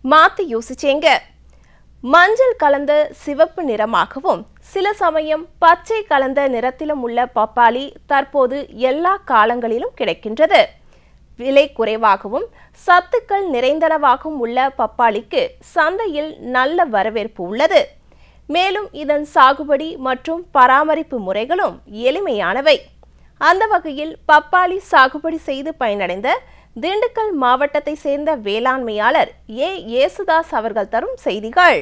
மாத்தி யோசிச்சேங்க. மஞ்சள் கலந்த சிவப்பு நிறமாகவும் சில சமயம் பச்சை கலந்த நிறத்திலும் உள்ள பப்பாளி தற்போது எல்லா காலங்களிலும் கிடைக்கின்றது. விலை குறைவாகவும் சத்துக்கள் நிறைந்தனவாகவும் உள்ள பப்பாளிக்கு சந்தையில் நல்ல வரவேற்பு உள்ளது. மேலும் இதன் சாகுபடி மற்றும் பராமரிப்பு முறைகளும் எளிமையானவை. அந்த வகையில் பப்பாளி சாகுபடி செய்து பயனடைந்த திண்டுக்கல் மாவட்டத்தை சேர்ந்த வேளாண்மையாளர் யேசுதாஸ் அவர்கள் தரும் செய்திகள்.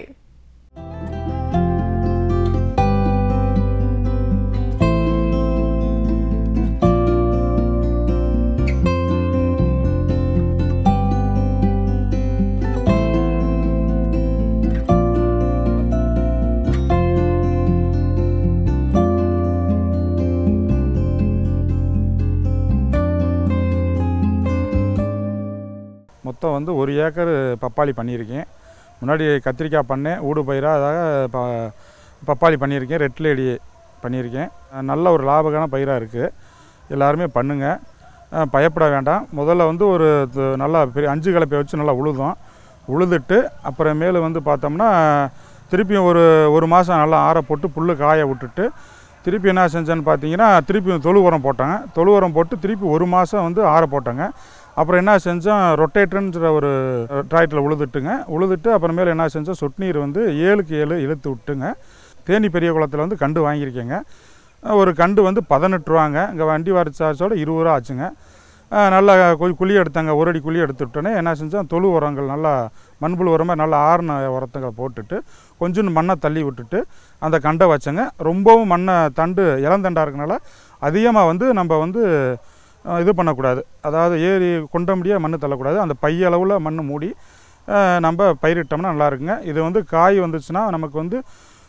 மொத்தம் வந்து 1 ஏக்கர் பப்பாளி பண்ணியிருக்கேன். முன்னாடி கத்திரிக்காய் பண்ணேன், ஊடு பயிராக அதாக பப்பாளி பண்ணியிருக்கேன், ரெட் லேடி பண்ணியிருக்கேன். நல்ல ஒரு லாபகமான பயிராக இருக்குது. எல்லாருமே பண்ணுங்கள், பயப்பட வேண்டாம். முதல்ல வந்து ஒரு நல்லா பெரிய 5 கலப்பை வச்சு நல்லா உழுதுட்டு அப்புறமேலு வந்து பார்த்தோம்னா திருப்பியும் ஒரு மாதம் நல்லா ஆற போட்டு புல் காய விட்டுட்டு திருப்பி என்ன செஞ்சேன்னு பார்த்தீங்கன்னா திருப்பியும் தொழு உரம் போட்டாங்க. தொழு உரம் போட்டு திருப்பி 1 மாதம் வந்து ஆற போட்டாங்க. அப்புறம் என்ன செஞ்சோம், ரொட்டேட்டர்ன்ற ஒரு டிராக்டரில் உழுதுட்டு அப்புறமேல என்ன செஞ்சோம், சொட்டு நீர் வந்து 7க்கு 7 இழுத்து விட்டுங்க. தேனி பெரிய குளத்தில் வந்து கண்டு வாங்கியிருக்கேங்க. ஒரு கண்டு வந்து 18 ரூபாங்க. இங்கே வண்டி வாரி சார்ஜோட 20 ரூபா ஆச்சுங்க. நல்லா குழி எடுத்தாங்க. 1 அடி குழி எடுத்து விட்டோன்னே என்ன செஞ்சோம், தொழு உரங்கள் நல்லா மண்புழு உரமாக நல்லா ஆறுன உரத்துங்களை போட்டுட்டு கொஞ்சம் மண்ணை தள்ளி விட்டுட்டு அந்த கண்டை வச்சங்க. ரொம்பவும் மண்ணை தண்டு இளந்தண்டாக இருக்கனால அதிகமாக வந்து நம்ம வந்து இது பண்ணக்கூடாது. அதாவது ஏறி கொண்ட முடியாது மண் தள்ளக்கூடாது. அந்த பையளவில் மண் மூடி நம்ம பயிரிட்டோம்னா நல்லாயிருக்குங்க. இது வந்து காய் வந்துச்சுன்னா நமக்கு வந்து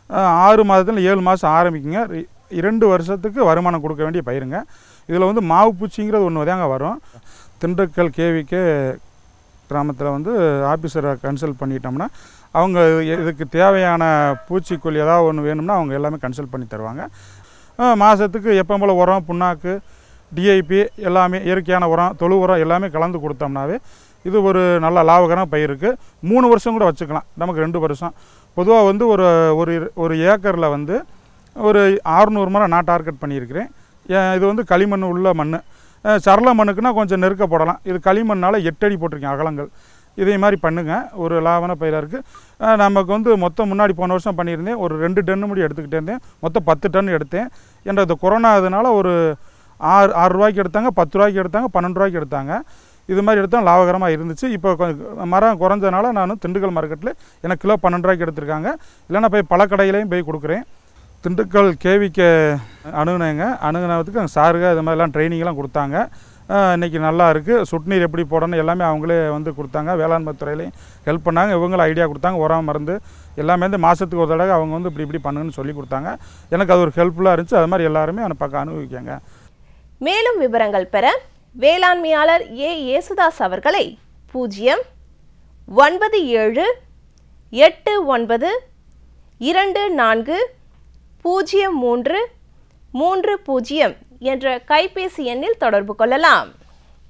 6 மாதத்தில் 7 மாதம் ஆரம்பிக்குங்க. 2 வருஷத்துக்கு வருமானம் கொடுக்க வேண்டிய பயிருங்க. இதில் வந்து மாவு பூச்சிங்கிறது ஒன்று தாங்க வரும். திண்டுக்கல் கேவிக்கு கிராமத்தில் வந்து ஆஃபீஸரை கன்சல்ட் பண்ணிட்டோம்னா அவங்க இதுக்கு தேவையான பூச்சிக்கொல்லி ஏதாவது ஒன்று வேணும்னா அவங்க எல்லாமே கன்சல்ட் பண்ணி தருவாங்க. மாதத்துக்கு எப்போ போல் உரம், புண்ணாக்கு, டிஐபி எல்லாமே இயற்கையான உரம், தொழு உரம் எல்லாமே கலந்து கொடுத்தோம்னாவே இது ஒரு நல்ல லாபகரமான பயிருக்கு. 3 வருஷம் கூட வச்சுக்கலாம், நமக்கு 2 வருஷம். பொதுவாக வந்து ஒரு ஏக்கரில் வந்து ஒரு 600 மரம் நான் டார்கெட் பண்ணியிருக்கிறேன். இது வந்து களிமண் உள்ள மண். சரள மண்ணுக்குன்னா கொஞ்சம் நெருக்க போடலாம். இது களிமண்ணால் 8 அடி போட்டிருக்கேன் அகலங்கள். இதே மாதிரி பண்ணுங்கள், ஒரு லாபமான பயிராக இருக்குது. நமக்கு வந்து மொத்தம் முன்னாடி போன வருஷம் பண்ணியிருந்தேன், ஒரு 2 டன்னு முடி எடுத்துக்கிட்டே இருந்தேன். மொத்தம் 10 டன் எடுத்தேன். என்ற இந்த கொரோனா இதனால் ஒரு 6 ரூபாய்க்கு எடுத்தாங்க, 10 ரூபாய்க்கு எடுத்தாங்க, 12 ரூபாய்க்கு எடுத்தாங்க. இது மாதிரி எடுத்தால் லாபகரமாக இருந்துச்சு. இப்போ மரம் குறைஞ்சனால நான் திண்டுக்கல் மார்க்கெட்டில் எனக்கு கிலோ 12 ரூபாய்க்கு எடுத்திருக்காங்க. இல்லைன்னா போய் பல கடையிலையும் போய் கொடுக்குறேன். திண்டுக்கல் கேவிக்கு அணுகுனதுக்கு சாருங்க இது மாதிரிலாம் ட்ரைனிங்லாம் கொடுத்தாங்க. இன்றைக்கி நல்லா இருக்குது. சொட்டு நீர் எப்படி போடணும் எல்லாமே அவங்களே வந்து கொடுத்தாங்க. வேளாண்மை துறையிலையும் ஹெல்ப் பண்ணாங்க. இவங்களும் ஐடியா கொடுத்தாங்க. உரம், மருந்து எல்லாமே வந்து மாதத்துக்கு ஒரு தடவை அவங்க வந்து இப்படி பண்ணுங்கன்னு சொல்லி கொடுத்தாங்க. எனக்கு அது ஒரு ஹெல்ப்ஃபுல்லாக இருந்துச்சு. அது மாதிரி எல்லாருமே அந்த பக்கம் அனுபவிக்காங்க. மேலும் விவரங்கள் பெற வேளாண்மையாளர் யேசுதாஸ் அவர்களை 09789240330 என்ற கைபேசி எண்ணில் தொடர்பு கொள்ளலாம்.